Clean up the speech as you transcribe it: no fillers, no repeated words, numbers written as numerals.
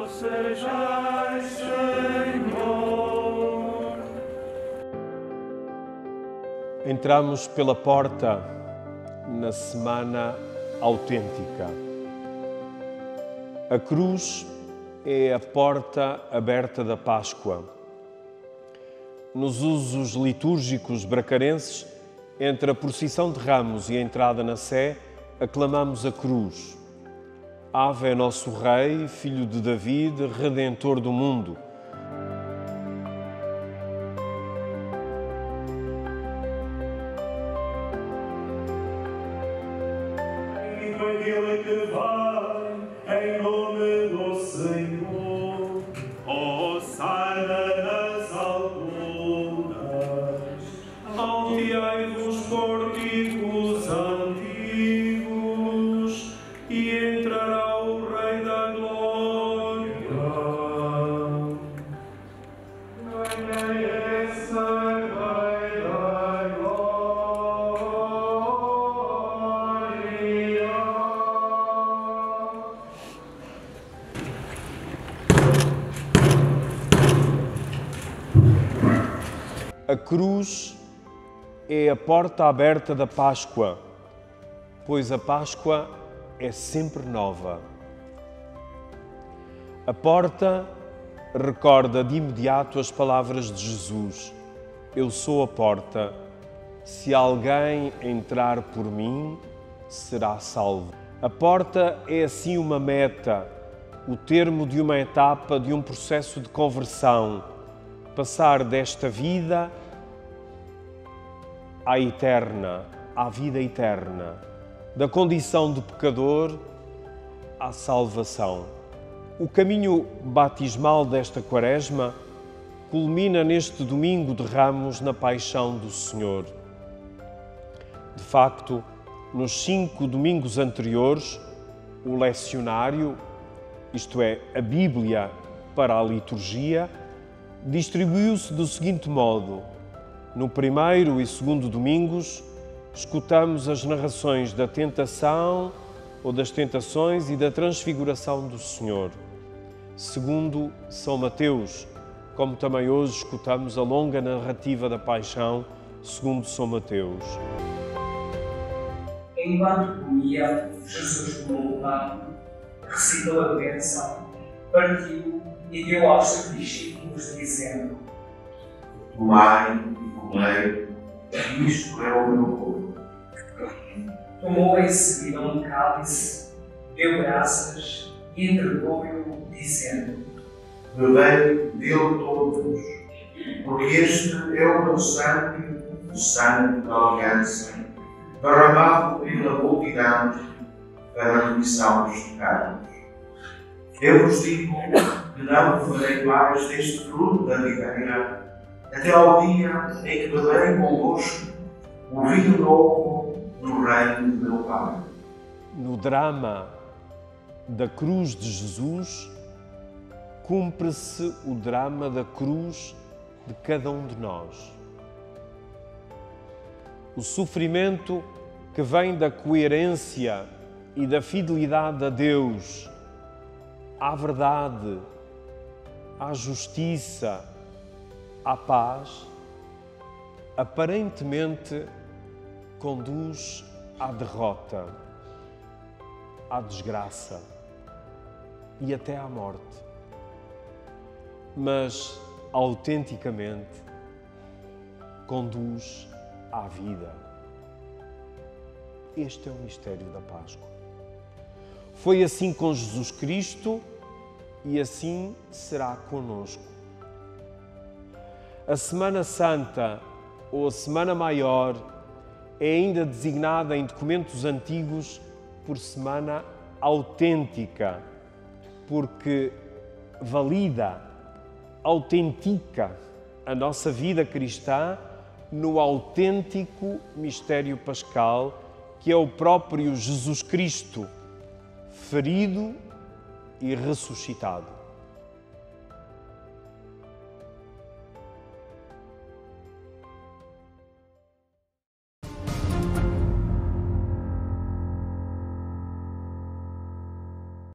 sejais, Senhor. Entramos pela porta na Semana Autêntica. A cruz é a porta aberta da Páscoa. Nos usos litúrgicos bracarenses, entre a procissão de Ramos e a entrada na Sé, aclamamos a cruz. Ave é nosso Rei, Filho de David, Redentor do mundo. Aquele que vai em nome do Senhor, Hosana nas alturas, alteai-vos pórticos antigos, e entrará o Rei da Glória. Ganhai essa Rei da Glória. A cruz é a porta aberta da Páscoa, pois a Páscoa é sempre nova. A porta recorda de imediato as palavras de Jesus: Eu sou a porta, se alguém entrar por mim, será salvo. A porta é assim uma meta, o termo de uma etapa de um processo de conversão, passar desta vida à eterna, à vida eterna, da condição de pecador à salvação. O caminho batismal desta Quaresma culmina neste domingo de Ramos na Paixão do Senhor. De facto, nos 5 domingos anteriores, o lecionário, isto é, a Bíblia para a liturgia, distribuiu-se do seguinte modo: no primeiro e segundo domingos, escutamos as narrações da tentação ou das tentações e da transfiguração do Senhor. Segundo São Mateus, como também hoje escutamos a longa narrativa da Paixão, segundo São Mateus. Enquanto comia, Jesus tomou o pão, recitou a bênção, partiu e deu aos seus discípulos, dizendo: Tomai e comei, isto é o meu corpo. Tomou em seguida um cálice, deu graças e entregou-lhe, dizendo: Bebei dele todos, porque este é o meu sangue, o sangue da aliança, derramado pela multidão para a remissão dos pecados. Eu vos digo que não farei mais deste fruto da videira, até ao dia em que beberei convosco o vinho novo no reino do meu Pai. No drama da cruz de Jesus, cumpre-se o drama da cruz de cada um de nós. O sofrimento que vem da coerência e da fidelidade a Deus, à verdade, à justiça, à paz, aparentemente conduz à derrota, à desgraça e até à morte. Mas, autenticamente, conduz à vida. Este é o mistério da Páscoa. Foi assim com Jesus Cristo e assim será conosco. A Semana Santa, ou a Semana Maior, é ainda designada em documentos antigos por Semana Autêntica, porque valida, autentica a nossa vida cristã no autêntico mistério pascal, que é o próprio Jesus Cristo, ferido e ressuscitado.